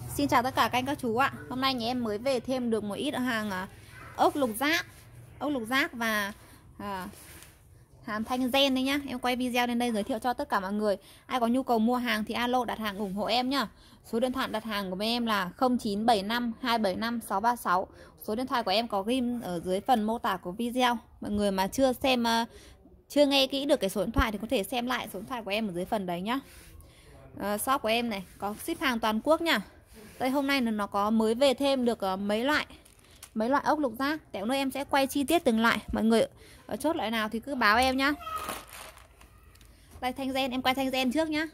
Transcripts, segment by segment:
Xin chào tất cả các anh các chú ạ. Hôm nay nhà em mới về thêm được một ít hàng ốc lục giác. Ốc lục giác và hàm thanh gen đấy nhá. Em quay video lên đây giới thiệu cho tất cả mọi người. Ai có nhu cầu mua hàng thì alo đặt hàng ủng hộ em nhá. Số điện thoại đặt hàng của bên em là 0975 275 636. Số điện thoại của em có ghim ở dưới phần mô tả của video. Mọi người mà chưa xem, chưa nghe kỹ được cái số điện thoại thì có thể xem lại số điện thoại của em ở dưới phần đấy nhá. Shop của em này có ship hàng toàn quốc nhá. Đây hôm nay nó có mới về thêm được mấy loại ốc lục giác. Tẹo nữa em sẽ quay chi tiết từng loại. Mọi người ở chốt loại nào thì cứ báo em nhá. Đây thanh gen, em quay thanh gen trước nhá.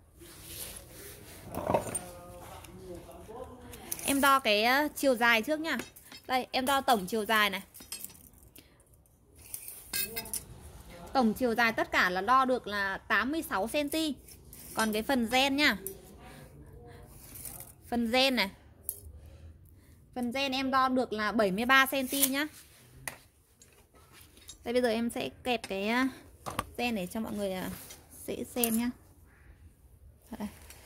Em đo cái chiều dài trước nhá. Đây em đo tổng chiều dài này. Tổng chiều dài tất cả là đo được là 86 cm. Còn cái phần gen nhá, phần gen này, phần gen em đo được là 73 cm nhá. Đây bây giờ em sẽ kẹp cái gen để cho mọi người dễ xem nhá. Đây.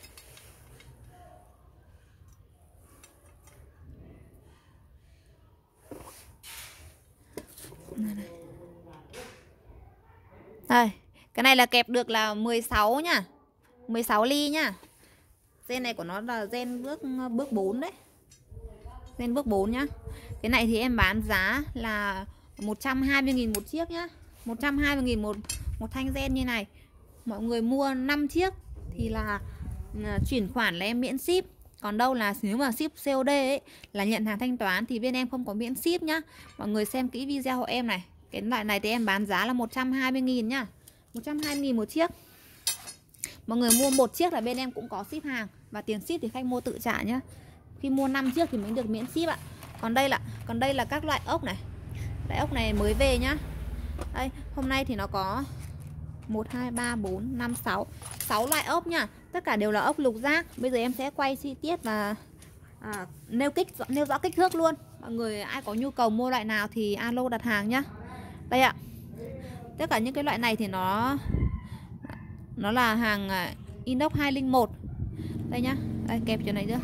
Đây, cái này là kẹp được là 16 nhá. 16 ly nhá. Gen này của nó là gen bước 4 đấy. Gen bước 4 nhá. Cái này thì em bán giá là 120.000 một chiếc nhá. 120.000 một thanh gen như này. Mọi người mua 5 chiếc thì là chuyển khoản là em miễn ship. Còn đâu là nếu mà ship COD ấy, là nhận hàng thanh toán thì bên em không có miễn ship nhá. Mọi người xem kỹ video của em này. Cái loại này thì em bán giá là 120.000 nhá. 120.000 một chiếc. Mọi người mua một chiếc là bên em cũng có ship hàng. Và tiền ship thì khách mua tự trả nhá. Khi mua 5 chiếc thì mới được miễn ship ạ. Còn đây là các loại ốc này. Loại ốc này mới về nhá. Đây, hôm nay thì nó có 1, 2, 3, 4, 5, 6 loại ốc nhá. Tất cả đều là ốc lục giác. Bây giờ em sẽ quay chi tiết và nêu rõ kích thước luôn. Mọi người ai có nhu cầu mua loại nào thì alo đặt hàng nhá. Đây ạ. Tất cả những cái loại này thì nó là hàng inox 201. Đây nhá. Đây kẹp chỗ này nữa.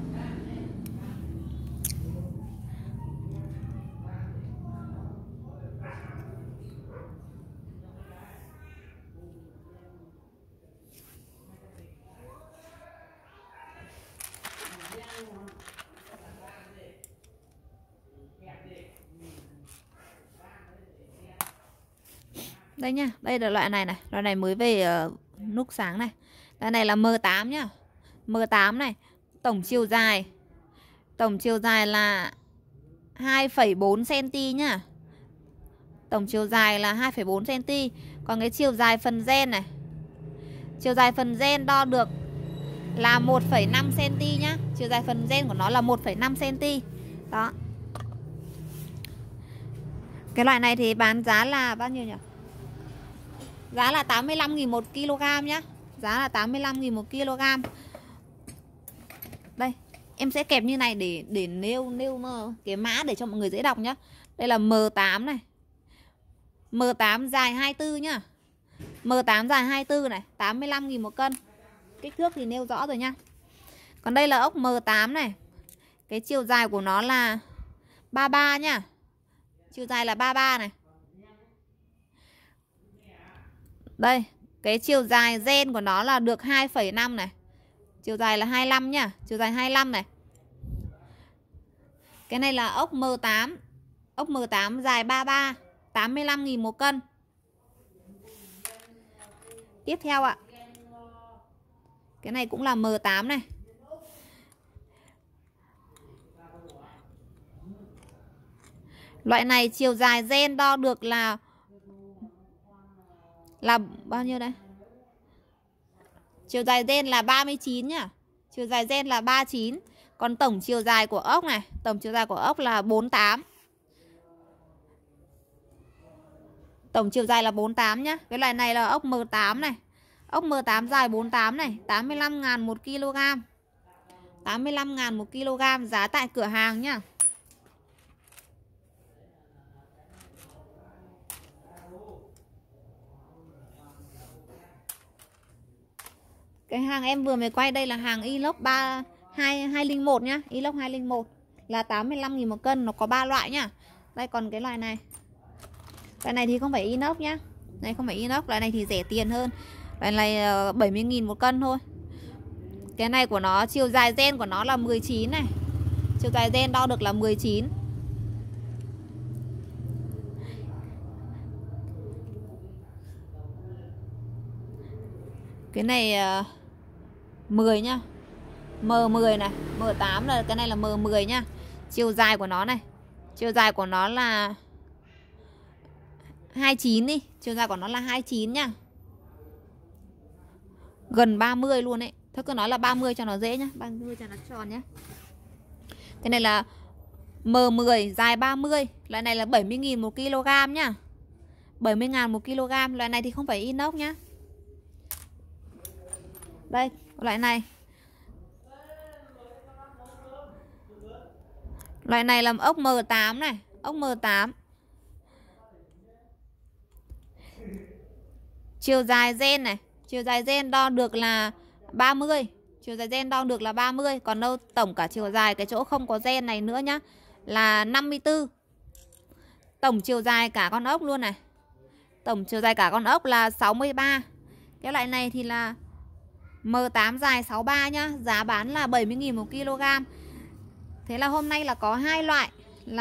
Đây nhá, đây là loại này này, loại này mới về lúc sáng này. Loại này là M8 nhá. M8 này, tổng chiều dài là 2,4 cm nhá. Tổng chiều dài là 2,4 cm. Còn cái chiều dài phần gen này, chiều dài phần gen đo được là 1,5 cm nhá. Chiều dài phần gen của nó là 1,5 cm. Đó. Cái loại này thì bán giá là bao nhiêu nhỉ? Giá là 85.000 một kg nhá. Giá là 85.000 một kg. Đây, em sẽ kẹp như này để nêu cái mã để cho mọi người dễ đọc nhá. Đây là M8 này. M8 dài 24 nhá. M8 dài 24 này, 85.000 một cân. Kích thước thì nêu rõ rồi nhá. Còn đây là ốc M8 này. Cái chiều dài của nó là 33 nhá. Chiều dài là 33 này. Đây, cái chiều dài gen của nó là được 2,5 này. Chiều dài là 25 nhá. Chiều dài 25 này. Cái này là ốc M8. Ốc M8 dài 33, 85.000 một cân. Tiếp theo ạ. Cái này cũng là M8 này. Loại này chiều dài gen đo được là bao nhiêu đây? Chiều dài gen là 39 nhá. Chiều dài gen là 39. Còn tổng chiều dài của ốc này, tổng chiều dài của ốc là 48. Tổng chiều dài là 48 nhá. Cái loại này là ốc M8 này. Ốc M8 dài 48 này, 85.000 một kg. 85.000 một kg giá tại cửa hàng nhá. Cái hàng em vừa mới quay đây là hàng inox 201 nhá, inox 201 là 85.000 một cân, nó có 3 loại nhá. Đây còn cái loại này. Loại này thì không phải inox nhá. Đây không phải inox, loại này thì rẻ tiền hơn. Loại này 70.000 một cân thôi. Cái này của nó, chiều dài gen của nó là 19 này. Chiều dài gen đo được là 19. Cái này 10 nhá. M10 này, M8 là cái này là M10 nhá. Chiều dài của nó này. Chiều dài của nó là 29 đi, chiều dài của nó là 29 nhá. Gần 30 luôn đấy. Thôi cứ nói là 30 cho nó dễ nhá, 30 cho nó tròn nhá. Cái này là M10 dài 30, loại này là 70.000 một kg nhá. 70.000 một kg, loại này thì không phải inox nhá. Đây, loại này. Loại này là ốc M8 này, ốc M8. Chiều dài gen này, chiều dài gen đo được là 30. Chiều dài gen đo được là 30. Còn đâu tổng cả chiều dài cái chỗ không có gen này nữa nhá là 54. Tổng chiều dài cả con ốc luôn này. Tổng chiều dài cả con ốc là 63. Cái loại này thì là M8 dài 63 nhá. Giá bán là 70.000 một kg. Thế là hôm nay là có hai loại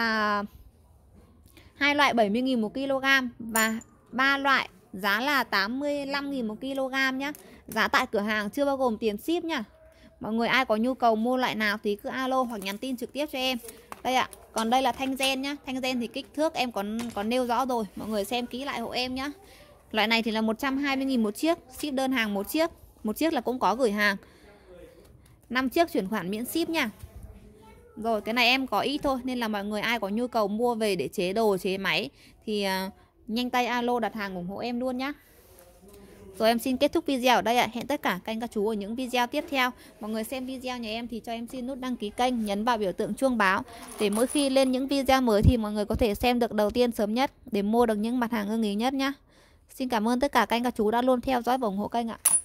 70.000 một kg và 3 loại giá là 85.000 một kg nhá. Giá tại cửa hàng chưa bao gồm tiền ship nhá. Mọi người ai có nhu cầu mua loại nào thì cứ alo hoặc nhắn tin trực tiếp cho em. Đây ạ, còn đây là thanh gen nhá. Thanh gen thì kích thước em còn nêu rõ rồi. Mọi người xem kỹ lại hộ em nhá. Loại này thì là 120.000 một chiếc, ship đơn hàng một chiếc. Một chiếc là cũng có gửi hàng. 5 chiếc chuyển khoản miễn ship nha. Rồi cái này em có ít thôi, nên là mọi người ai có nhu cầu mua về để chế đồ, chế máy thì nhanh tay alo đặt hàng ủng hộ em luôn nhá. Rồi em xin kết thúc video ở đây ạ. Hẹn tất cả các anh các chú ở những video tiếp theo. Mọi người xem video nhà em thì cho em xin nút đăng ký kênh, nhấn vào biểu tượng chuông báo để mỗi khi lên những video mới thì mọi người có thể xem được đầu tiên sớm nhất để mua được những mặt hàng ưng ý nhất nhá. Xin cảm ơn tất cả các anh các chú đã luôn theo dõi và ủng hộ kênh ạ.